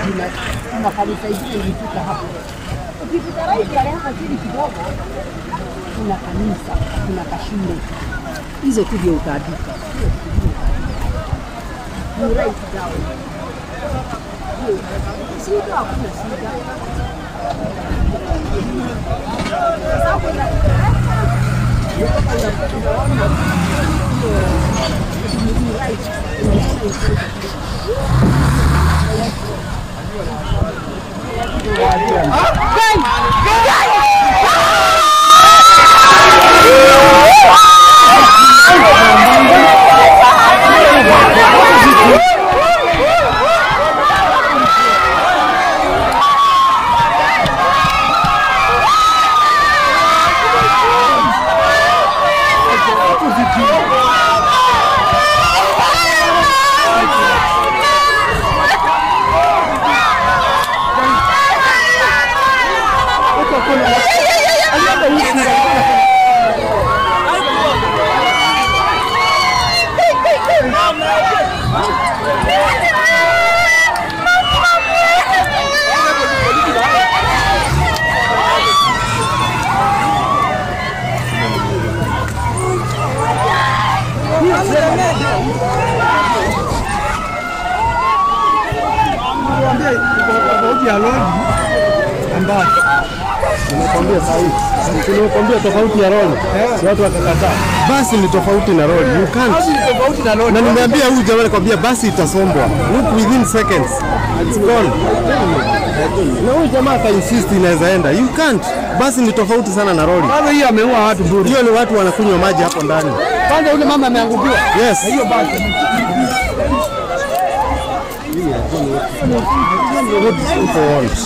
kuna kanisa hili lilifika hapo. Ukifika right hapa chini kidogo kuna kanisa, kuna kashule. Hizo tu ndio utaandika. You write down. Sida hakuna sida. Sasa kuna Tunakwambia tofauti ya lori. Watu wakakataa. Basi ni tofauti na lori. You can't. Basi ni tofauti na lori. Na nimeambia huyu jamaa kwambia basi itasombwa. Look within seconds. It's gone. Na huyu jamaa ka insist inaweza enda. You can't. Basi ni tofauti sana na lori. Bado hiyo ameua watu bure. Hiyo ni watu wanakunywa maji hapo ndani. Kwanza yule mama ameangukiwa. Yes. Hiyo basi. What people want.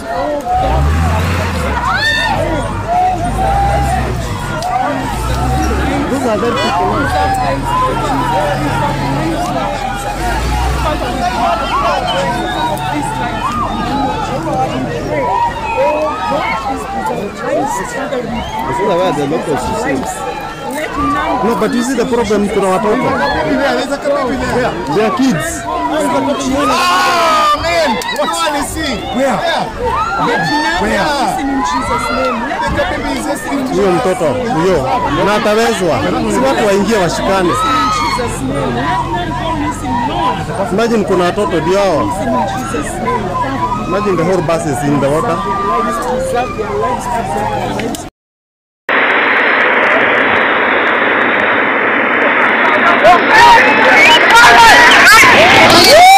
Those are very people. No, but you see the problem kuna watoto. They are kids. Man, what do you see? Where? Huyo mtoto huyo na atawezwa, si watu waingie washikane. Imagine kuna watoto ndio hao. Imagine the whole bus is in the water. Oh,